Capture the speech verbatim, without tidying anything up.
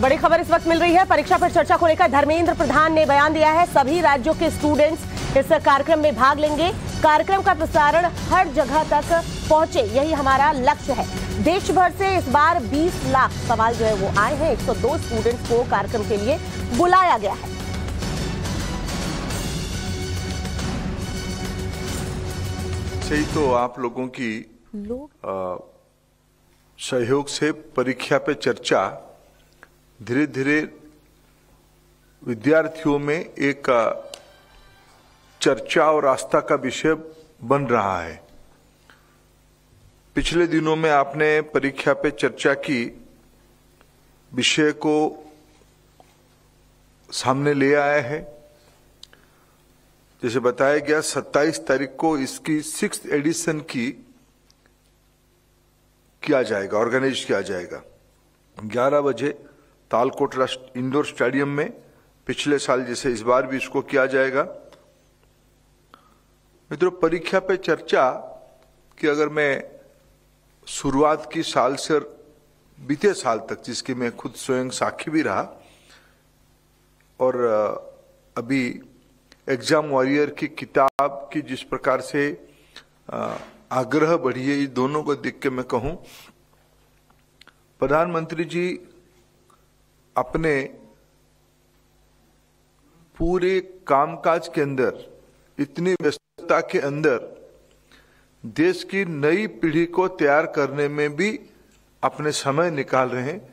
बड़ी खबर इस वक्त मिल रही है। परीक्षा पर चर्चा को लेकर धर्मेंद्र प्रधान ने बयान दिया है। सभी राज्यों के स्टूडेंट्स इस कार्यक्रम में भाग लेंगे। कार्यक्रम का प्रसारण हर जगह तक पहुंचे, यही हमारा लक्ष्य है। देश भर से इस बार बीस लाख सवाल जो है वो आए हैं। एक सौ दो स्टूडेंट्स को कार्यक्रम के लिए बुलाया गया है। सही तो आप लोगों की लोग सहयोग से परीक्षा पे चर्चा धीरे धीरे विद्यार्थियों में एक चर्चा और आस्था का विषय बन रहा है। पिछले दिनों में आपने परीक्षा पे चर्चा की विषय को सामने ले आया है। जैसे बताया गया सत्ताईस तारीख को इसकी सिक्स्थ एडिशन की किया जाएगा, ऑर्गेनाइज किया जाएगा। ग्यारह बजे तालकोट इंडोर स्टेडियम में, पिछले साल जैसे इस बार भी इसको किया जाएगा। मित्रों, परीक्षा पे चर्चा की अगर मैं शुरुआत की साल से बीते साल तक, जिसकी मैं खुद स्वयं साक्षी भी रहा, और अभी एग्जाम वॉरियर की किताब की जिस प्रकार से आग्रह बढ़ी है, ये दोनों को देख के मैं कहूं, प्रधानमंत्री जी अपने पूरे कामकाज के अंदर, इतनी व्यस्तता के अंदर देश की नई पीढ़ी को तैयार करने में भी अपने समय निकाल रहे हैं।